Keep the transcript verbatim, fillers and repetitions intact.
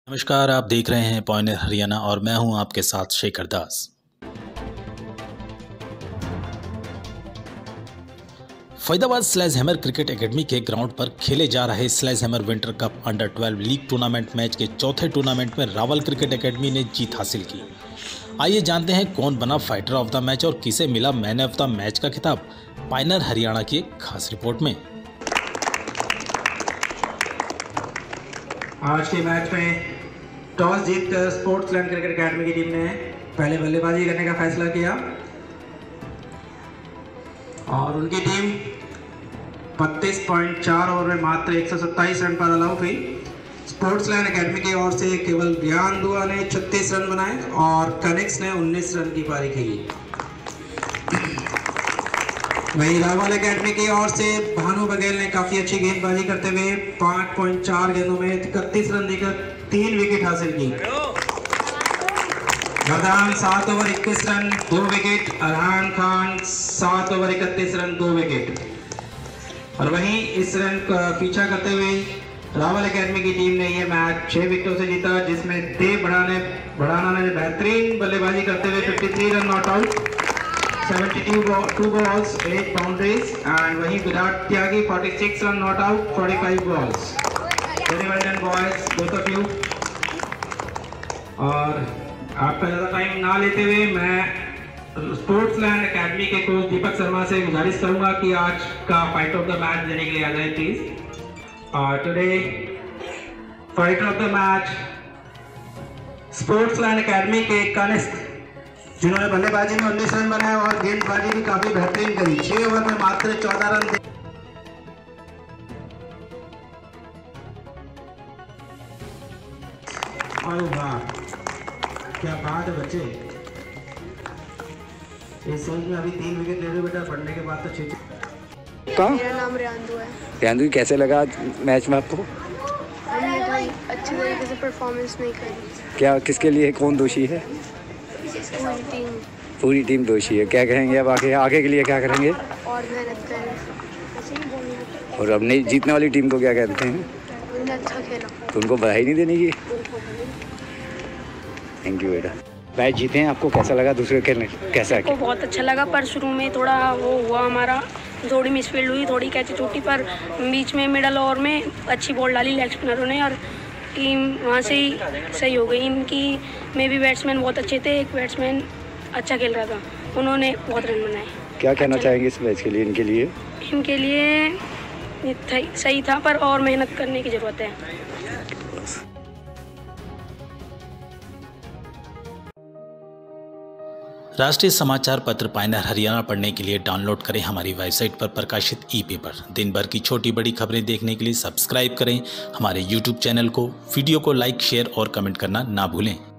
नमस्कार, आप देख रहे हैं पॉइंटर हरियाणा और मैं हूं आपके साथ Shekhar Das. Faridabad sledgehammer cricket academy के ग्राउंड पर खेले जा रहे sledgehammer winter cup under twelve league tournament match के चौथे टूर्नामेंट में रावल क्रिकेट एकेडमी ने जीत हासिल की। आइए जानते हैं कौन बना फाइटर ऑफ द मैच और किसे मिला मैन ऑफ द मैच का खिताब, पॉइंटर हरियाणा की एक खास रिपोर्ट में। आज के मैच में टॉस जीतकर स्पोर्ट्सलैंड क्रिकेट एकेडमी की टीम ने पहले बल्लेबाजी करने का फैसला किया और उनकी टीम बत्तीस पॉइंट चार ओवर में मात्र एक सौ सत्ताईस रन पर ऑल आउट हुई। स्पोर्ट्सलैंड एकेडमी की ओर से केवल ब्रियान दुआ ने छत्तीस रन बनाए और कनिक्स ने उन्नीस रन की पारी खेली। वहीं रावल एकेडमी की ओर से भानु बघेल ने काफी अच्छी गेंदबाजी करते हुए पाँच पॉइंट चार गेंदों में इकतीस रन देकर तीन विकेट हासिल की। वरदान सात ओवर इक्कीस रन दो विकेट, अरहान खान सात ओवर इकतीस रन दो विकेट। और वहीं इस रन का पीछा करते हुए रावल एकेडमी की टीम ने यह मैच छह विकेटों से जीता, जिसमें देव बढ़ाने बढ़ाना ने बेहतरीन बल्लेबाजी करते हुए तिरेपन रन नॉट आउट, बहत्तर बॉल्स एट बाउंड्रीज एंड वहीं विराट त्यागी छियालीस रन नॉट आउट पैंतालीस balls. Very well done boys, both of you. और आपका ज़्यादा टाइम ना लेते हुए मैं स्पोर्ट्सलैंड एकेडमी के कोच दीपक शर्मा से गुजारिश करूंगा कि आज का फाइटर ऑफ द मैच देने के लिए आ जाए प्लीज। और today fighter of the match Sportsland academy के कनिष्क, जिन्होंने बल्लेबाजी में उन्नीस रन बनाए और गेंदबाजी भी काफी बेहतरीन करी। छह ओवर में मात्र चौदह रन। और वाह, क्या बात है बच्चे, इस सीरीज में अभी तीन विकेट ले रहे बेटा, पढ़ने के बाद तो छह। कहाँ? मेरा नाम रियांदु है। रियांदु, कैसे लगा मैच में आपको? हमने कोई अच्छी तरीके से परफॉर्मेंस नहीं करी। क्या, किसके लिए कौन दोषी है? पूरी टीम पूरी टीम दोषी है। क्या कहेंगे अब आगे आगे के लिए क्या करेंगे? और मेहनत करें। और अब नहीं जीतने वाली टीम को क्या कहते हैं? उन्होंने अच्छा खेला तो उनको बधाई नहीं देने की? थैंक यू बेटा। मैच जीते हैं, आपको कैसा लगा? दूसरे खेलने कैसा को बहुत अच्छा लगा, पर शुरू में थोड़ा वो हुआ, हमारा थोड़ी मिसफील्ड हुई, थोड़ी कैच छूटी, पर बीच में मिडल ओवर में अच्छी बॉल डाली लेग स्पिनरों ने और टीम वहाँ से ही सही हो गई। इनकी में भी बैट्समैन बहुत अच्छे थे, एक बैट्समैन अच्छा खेल रहा था, उन्होंने बहुत रन बनाए। क्या कहना चाहेंगे इस मैच के लिए? इनके लिए इनके लिए सही था, पर और मेहनत करने की ज़रूरत है। राष्ट्रीय समाचार पत्र पॉइंटर हरियाणा पढ़ने के लिए डाउनलोड करें हमारी वेबसाइट पर प्रकाशित ई पेपर। दिन भर की छोटी बड़ी खबरें देखने के लिए सब्सक्राइब करें हमारे यूट्यूब चैनल को। वीडियो को लाइक, शेयर और कमेंट करना ना भूलें।